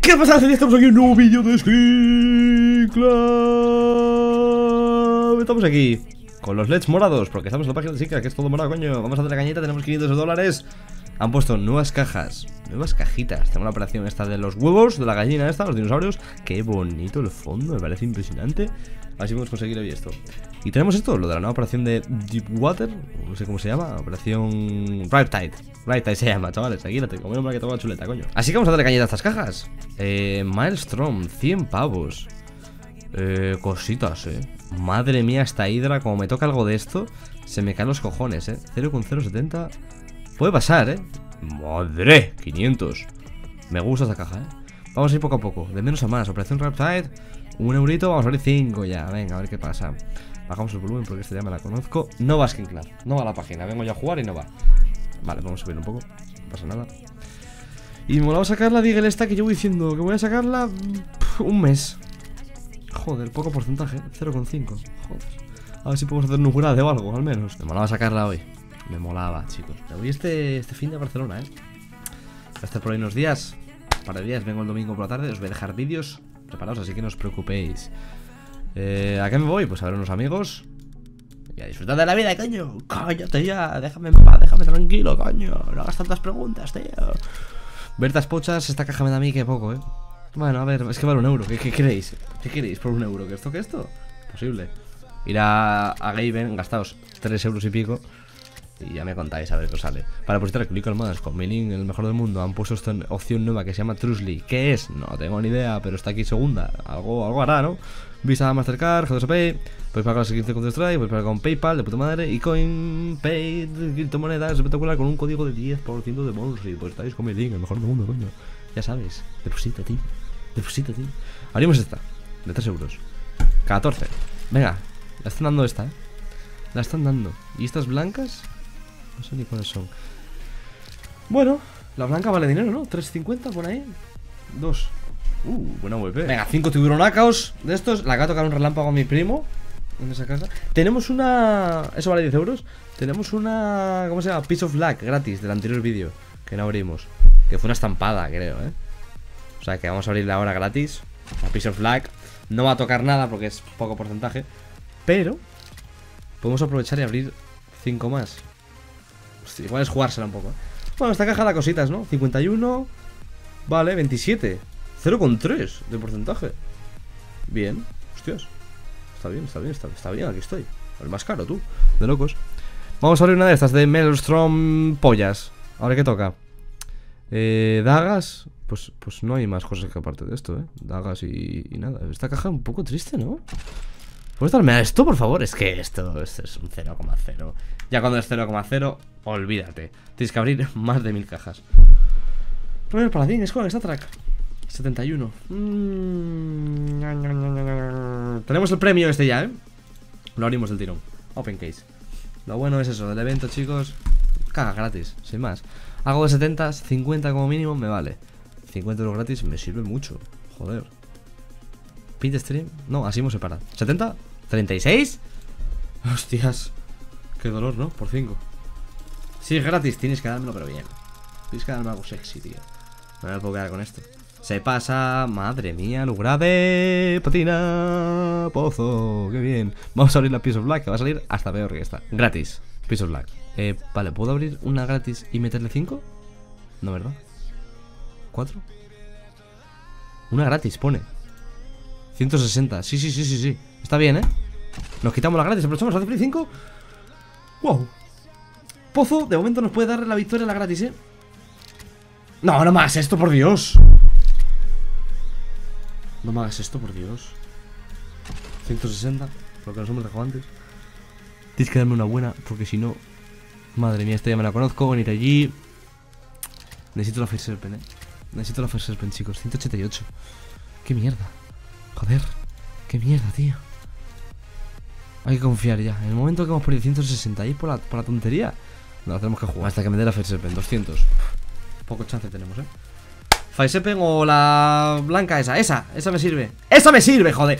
¿Qué pasa? Estamos aquí en un nuevo vídeo de Skin Club. Estamos aquí con los LEDs morados, porque estamos en la página de Skin, que es todo morado, coño. Vamos a hacer la cañita, tenemos 500 dólares. Han puesto nuevas cajas, nuevas cajitas. Tengo la operación esta de los huevos, de la gallina esta, los dinosaurios. Qué bonito el fondo, me parece impresionante. A ver si podemos conseguir hoy esto. Y tenemos esto, lo de la nueva operación de Deepwater, no sé cómo se llama, operación Riptide. Riptide se llama, chavales, aquí la tengo, menos mal que tengo la chuleta, coño. Así que vamos a darle cañita a estas cajas. Maelstrom, 100 pavos. Cositas, madre mía, esta hidra, como me toca algo de esto, se me caen los cojones, 0,070. Puede pasar, madre, 500. Me gusta esta caja, Vamos a ir poco a poco, de menos a más. Operación Riptide, 1 eurito, vamos a abrir 5 ya. Venga, a ver qué pasa. Bajamos el volumen porque esta ya me la conozco. No va Skin Club, no va a la página. Vengo yo a jugar y no va. Vale, vamos a subir un poco, no pasa nada. Y me la voy a sacar la Deagle esta que llevo diciendo que voy a sacarla un mes. Joder, poco porcentaje, 0,5. Joder, a ver si podemos hacer un jurado o algo, al menos. Me molaba sacarla hoy. Me molaba, chicos. Me voy este fin de Barcelona, Voy a estar por ahí unos días. Un par de días, vengo el domingo por la tarde. Os voy a dejar vídeos preparados, así que no os preocupéis. ¿A qué me voy? Pues a ver a unos amigos y a disfrutar de la vida, coño. Cállate ya, déjame en paz, déjame tranquilo, coño. No hagas tantas preguntas, tío. Ver estas pochas, esta caja me da a mí que poco, Bueno, a ver, es que vale 1 euro. ¿Qué queréis? ¿Qué queréis por 1 euro? ¿Que esto? ¿Que esto? Posible. Ir a Gaben, gastaos 3 euros y pico. Y ya me contáis a ver qué os sale. Para depositar, clic al más con mi link, el mejor del mundo. Han puesto esta opción nueva que se llama Trusly. ¿Qué es? No tengo ni idea, pero está aquí segunda. Algo hará, ¿no? Visa, Mastercard, G2P. Podéis pagar con Skin con Strike, podéis pagar con PayPal, de puta madre. Y CoinPay, criptomonedas, espectacular, con un código de 10% de bonus. Y pues estáis con mi link, el mejor del mundo, coño. Ya sabes, deposita, tío. Deposita, tío. Abrimos esta, de 3 euros. 14. Venga, la están dando esta, La están dando. ¿Y estas blancas? No sé ni cuáles son. Bueno, la blanca vale dinero, ¿no? 3.50 por ahí. 2. Buena VP. Venga, 5 tiburonácaos de estos. La que va a tocar un relámpago a mi primo en esa casa. Tenemos una... Eso vale 10 euros. Tenemos una... ¿Cómo se llama? Piece of Luck gratis del anterior vídeo que no abrimos. Que fue una estampada, creo, O sea que vamos a abrirla ahora gratis. La Piece of Luck. No va a tocar nada porque es poco porcentaje. Pero podemos aprovechar y abrir 5 más. Hostia, igual es jugársela un poco, Bueno, esta caja da cositas, ¿no? 51. Vale, 27. 0,3 de porcentaje. Bien, hostias. Está bien, aquí estoy. El más caro, tú, de locos. Vamos a abrir una de estas de Maelstrom pollas. Ahora qué toca. Dagas. Pues no hay más cosas que aparte de esto, Dagas y nada. Esta caja es un poco triste, ¿no? ¿Puedes darme a esto, por favor? Es que esto es un 0,0. Ya cuando es 0,0, olvídate. Tienes que abrir más de 1000 cajas. Royal Paladín, es con esta track 71. Tenemos el premio este ya, Lo abrimos del tirón. Open case. Lo bueno es eso, del evento, chicos. Caja gratis, sin más. Hago de 70, 50 como mínimo, me vale. 50 euros gratis me sirve mucho. Joder. Pit stream. No, así hemos separado. 70, 36. Hostias. Qué dolor, ¿no? Por 5. Si es gratis, tienes que dármelo, pero bien. Tienes que darme algo sexy, tío. No me puedo quedar con esto. Se pasa, madre mía, Lugrade, patina, pozo, qué bien. Vamos a abrir la Piece of Black, que va a salir hasta peor que esta. Gratis, Piece of Black. Vale, ¿puedo abrir una gratis y meterle 5? No, ¿verdad? 4. Una gratis, pone 160, sí. Está bien, Nos quitamos la gratis, aprovechamos, hace 5. Wow. Pozo, de momento nos puede dar la victoria la gratis, No, no me hagas esto, por Dios. No me hagas esto, por Dios. 160, lo que nos hemos dejado antes. Tienes que darme una buena, porque si no... Madre mía, esta ya me la conozco, venir allí. Necesito la Fire Serpent, Necesito la Fire Serpent, chicos, 188. Qué mierda. Joder, qué mierda, tío. Hay que confiar ya. En el momento que hemos perdido 160 ahí por la tontería, no, tenemos que jugar hasta que me dé la Fire Serpent, 200. Poco chance tenemos, Fire Serpent o la blanca esa me sirve. ¡Esa me sirve, joder!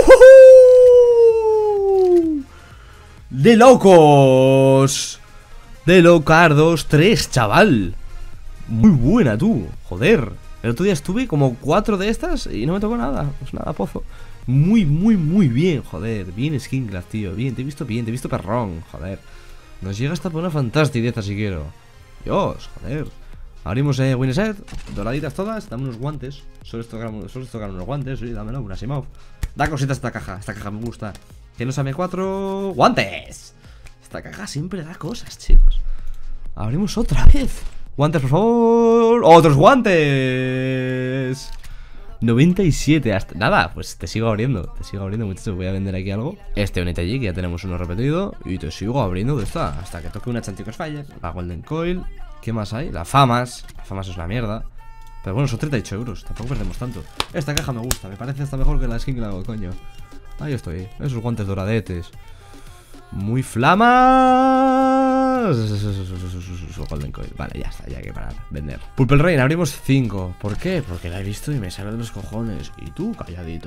¡De locos! De locardos 3, chaval. Muy buena, tú, joder. El otro día estuve como 4 de estas y no me tocó nada. Pues nada, pozo. Muy, muy, muy bien, joder. Bien Skincraft, tío. Bien, te he visto perrón, joder. Nos llega hasta por una fantástica de esta si quiero. Dios, joder. Abrimos Winset, doraditas todas. Dame unos guantes. Solo tocar unos guantes. Sí, dámelo, una Simov. Da cositas esta caja me gusta. Tienes AM4. ¡Guantes! Esta caja siempre da cosas, chicos. Abrimos otra vez. Guantes, por favor. ¡Otros guantes! 97 hasta... Nada, pues te sigo abriendo, muchachos. Voy a vender aquí algo. Este Unite allí, que ya tenemos uno repetido. Y te sigo abriendo de esta hasta que toque una Chanticos Fire. La Golden Coil. ¿Qué más hay? La Famas. La Famas es una mierda. Pero bueno, son 38 euros. Tampoco perdemos tanto. Esta caja me gusta. Me parece hasta mejor que la skin que la hago, coño. Ahí estoy. Esos guantes doradetes. Muy flamas. Golden Coil. Vale, ya está, ya hay que parar. Vender. Purple Rain, abrimos 5. ¿Por qué? Porque la he visto y me sale de los cojones. Y tú, calladito.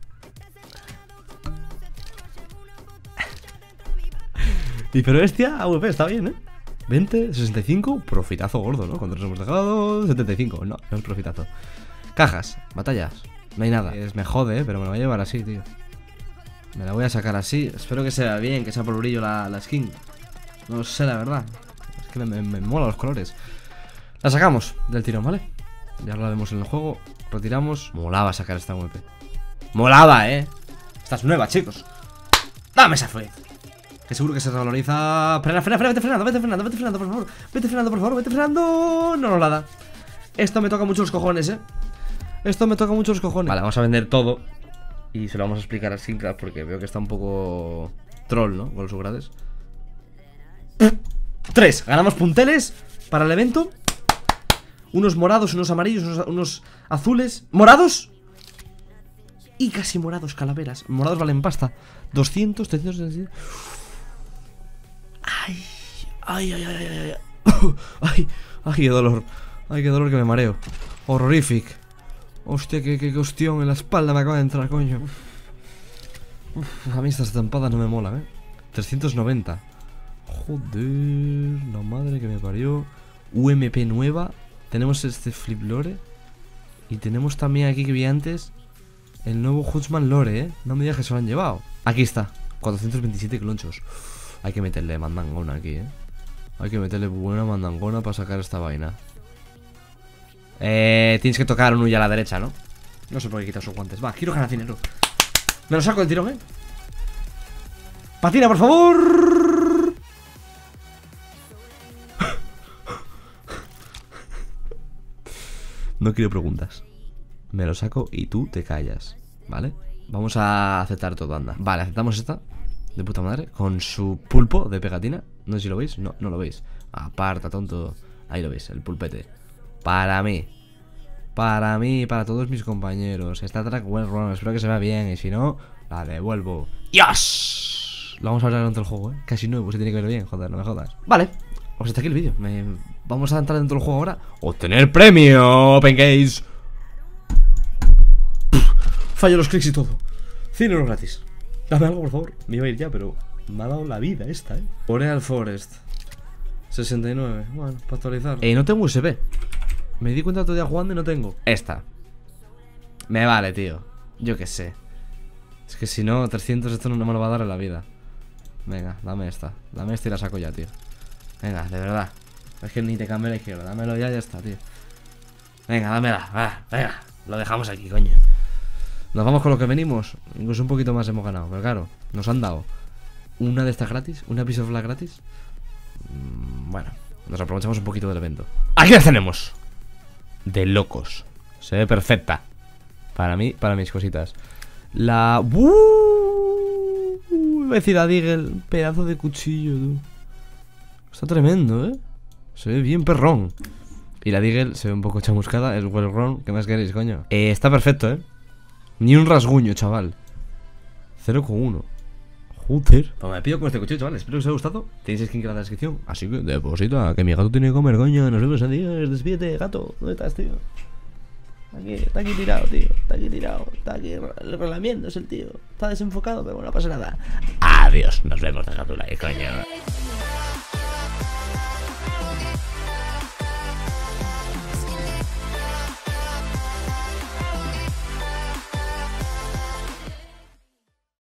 Hiperbestia, AVP, está bien, ¿eh? 20, 65, profitazo gordo, ¿no? ¿Cuántos hemos dejado? 75, no es profitazo. Cajas, batallas, no hay nada. Me jode, pero me lo voy a llevar así, tío. Me la voy a sacar así. Espero que se vea bien, que sea por brillo la skin. No sé, la verdad. Es que me mola los colores. La sacamos del tirón, ¿vale? Ya la vemos en el juego. Retiramos. Molaba sacar esta WP. Molaba, ¿eh? Esta es nueva, chicos. Dame esa fe. Que seguro que se revaloriza. Frena, vete frenando, por favor. Vete frenando. No nos la da. Esto me toca mucho los cojones, Vale, vamos a vender todo. Y se lo vamos a explicar a Skincraft porque veo que está un poco troll, ¿no? Con los upgrades. 3, ganamos punteles para el evento. Unos morados, unos amarillos, unos azules. ¿Morados? Y casi morados, calaveras. Morados valen pasta. 200, 300. Ay, qué dolor. Ay, qué dolor que me mareo. Horrorific. Hostia, qué cuestión en la espalda me acaba de entrar, coño. A mí estas estampadas no me molan, 390. Joder, la madre que me parió. UMP nueva. Tenemos este Flip Lore. Y tenemos también aquí que vi antes el nuevo Huntsman Lore, No me digas que se lo han llevado. Aquí está, 427 clonchos. Hay que meterle mandangona aquí, Hay que meterle buena mandangona para sacar esta vaina. Tienes que tocar un huya a la derecha, ¿no? No sé por qué he quitado sus guantes. Va, quiero ganar dinero. Me lo saco del tirón, ¡Patina, por favor! No quiero preguntas. Me lo saco y tú te callas, ¿vale? Vamos a aceptar todo, anda. Vale, aceptamos esta. De puta madre. Con su pulpo de pegatina. No sé si lo veis. No, no lo veis. Aparta, tonto. Ahí lo veis, el pulpete. Para mí, para todos mis compañeros. Esta track well run, espero que se vea bien. Y si no, la devuelvo. ¡Yes! Lo vamos a hablar dentro del juego, Casi nuevo, se tiene que ver bien, joder, no me jodas. Vale, pues hasta aquí el vídeo. Vamos a entrar dentro del juego ahora. ¡Obtener premio! Open Case. Fallo los clics y todo. 100 euros gratis. Dame algo, por favor. Me iba a ir ya, pero me ha dado la vida esta, Boreal Forest 69, bueno, para actualizar. No tengo USB. Me di cuenta otro día jugando y no tengo. Esta. Me vale, tío. Yo qué sé. Es que si no, 300 esto no me lo va a dar en la vida. Venga, dame esta. Dame esta y la saco ya, tío. Venga, de verdad. Es que ni te cambio la izquierda. Dámelo ya está, tío. Venga, dámela. Va, venga. Lo dejamos aquí, coño. Nos vamos con lo que venimos. Incluso un poquito más hemos ganado. Pero claro, nos han dado una de estas gratis. Una piece of la gratis. Bueno, nos aprovechamos un poquito del evento. Aquí la tenemos. De locos. Se ve perfecta. Para mí, para mis cositas. La... Voy a decir a Deagle. Pedazo de cuchillo, tú. Está tremendo, Se ve bien perrón. Y la Deagle se ve un poco chamuscada. Es well run. ¿Qué más queréis, coño? Está perfecto, Ni un rasguño, chaval. 0,1. Joder. Pues me pido con este cuchillo, chavales. Espero que os haya gustado. Tenéis skin en la descripción. Así que deposita, que mi gato tiene que comer, coño. Nos vemos, adiós. Despídete, gato. ¿Dónde estás, tío? Está aquí tirado, tío. Está aquí tirado. Está aquí relamiéndose el tío. Está desenfocado, pero bueno, no pasa nada. Adiós. Nos vemos. Deja tu like, coño.